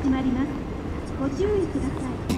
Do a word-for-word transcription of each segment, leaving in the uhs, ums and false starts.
始まります。ご注意ください。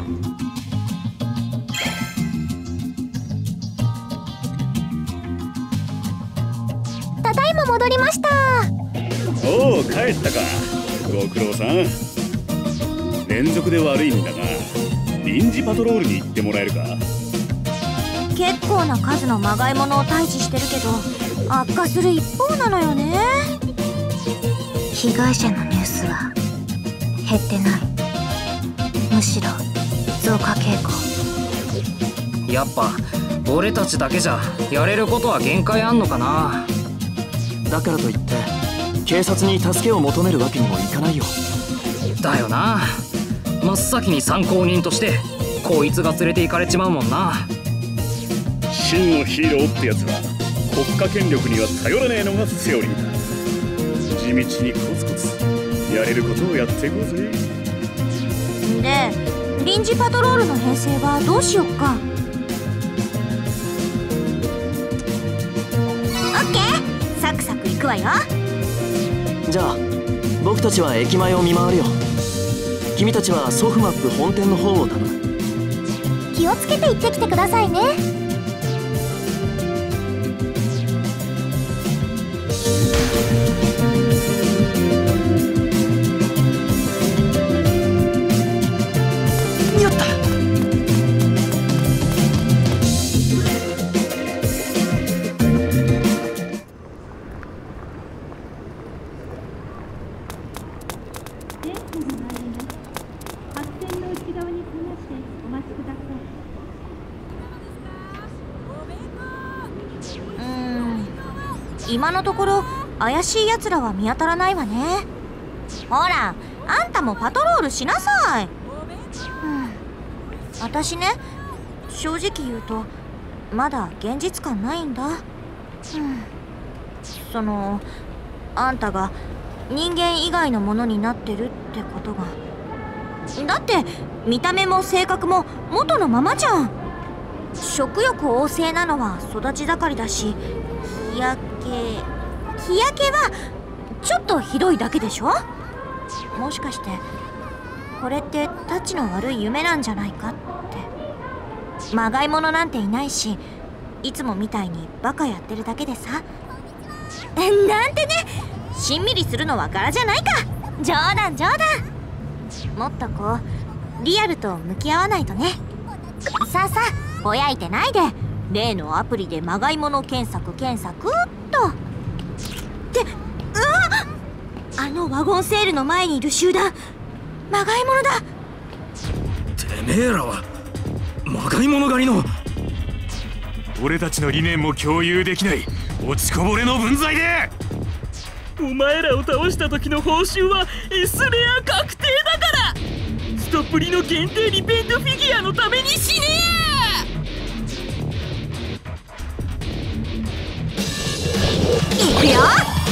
ただいま戻りました。 おお、帰ったか。ご苦労さん。連続で悪いんだが、臨時パトロールに行ってもらえるか。 結構な数のまがいものを退治してるけど、悪化する一方なのよね。被害者のニュースは減ってない。むしろ増加傾向。 やっぱ俺たちだけじゃやれることは限界あんのかな。 だからといって警察に助けを求めるわけにもいかないよ。 だよな。真っ先に参考人としてこいつが連れて行かれちまうもんな。 真のヒーローってやつは国家権力には頼らねえのがセオリーだ。地道にコツコツやれることをやっていこうぜ。 で、臨時パトロールの編成はどうしよっか。オッケー、サクサクいくわよ。 じゃあ僕たちは駅前を見回るよ。君たちはソフマップ本店の方を頼む。 気をつけて行ってきてくださいね。 やった。 今のところ怪しい奴らは見当たらないわね。ほら、あんたもパトロールしなさい。うん、私ね、正直言うとまだ現実感ないんだ。うん、そのあんたが人間以外のものになってるってことが。だって見た目も性格も元のままじゃん。食欲旺盛なのは育ち盛りだし、日焼け日焼けはちょっとひどいだけでしょ。もしかしてこれってタチの悪い夢なんじゃないかって。まがいものなんていないし、いつもみたいにバカやってるだけでさ。なんてね、しんみりするのは柄じゃないか。冗談冗談。もっとこうリアルと向き合わないとね。さあさあ、ぼやいてないで。例のアプリでまがいもの検索検索っと。って、うわっ、あのワゴンセールの前にいる集団、まがいものだ。 てめえらはまがいもの狩りの。俺たちの理念も共有できない落ちこぼれの分際で。 お前らを倒した時の報酬は S レア確定だから、ストプリの限定リベントフィギュアのために死ねえ。いくよ。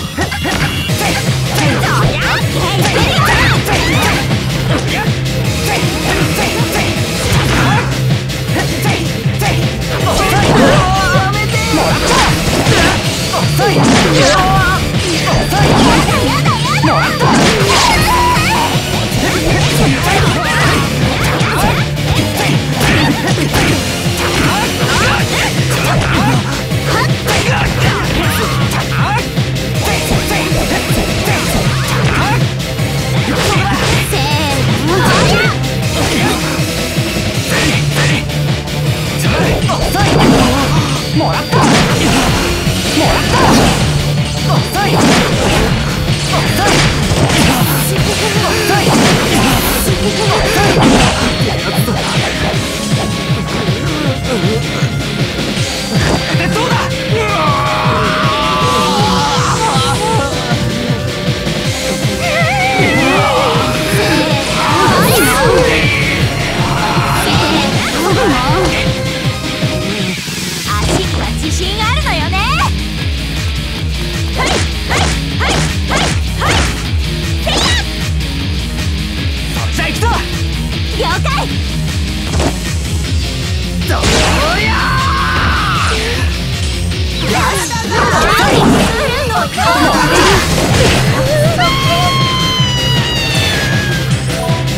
もらったもらった遅い遅いどうだ。 自信あるのよね。はいはいはいはいはい。せいや。 そっちゃ行くぞ。 了解。 どうやー。よし。何するのか。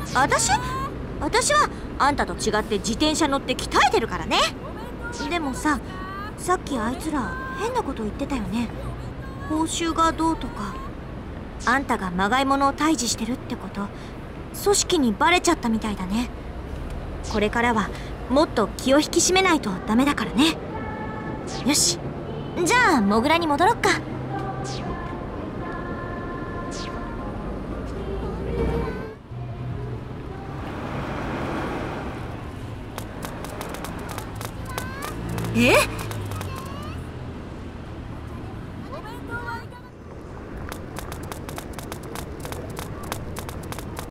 私私はあんたと違って自転車乗って鍛えてるからね。でもさ、さっきあいつら変なこと言ってたよね。報酬がどうとか。あんたがまがいものを退治してるってこと組織にバレちゃったみたいだね。これからはもっと気を引き締めないとダメだからね。よし、じゃあモグラに戻ろっか。え？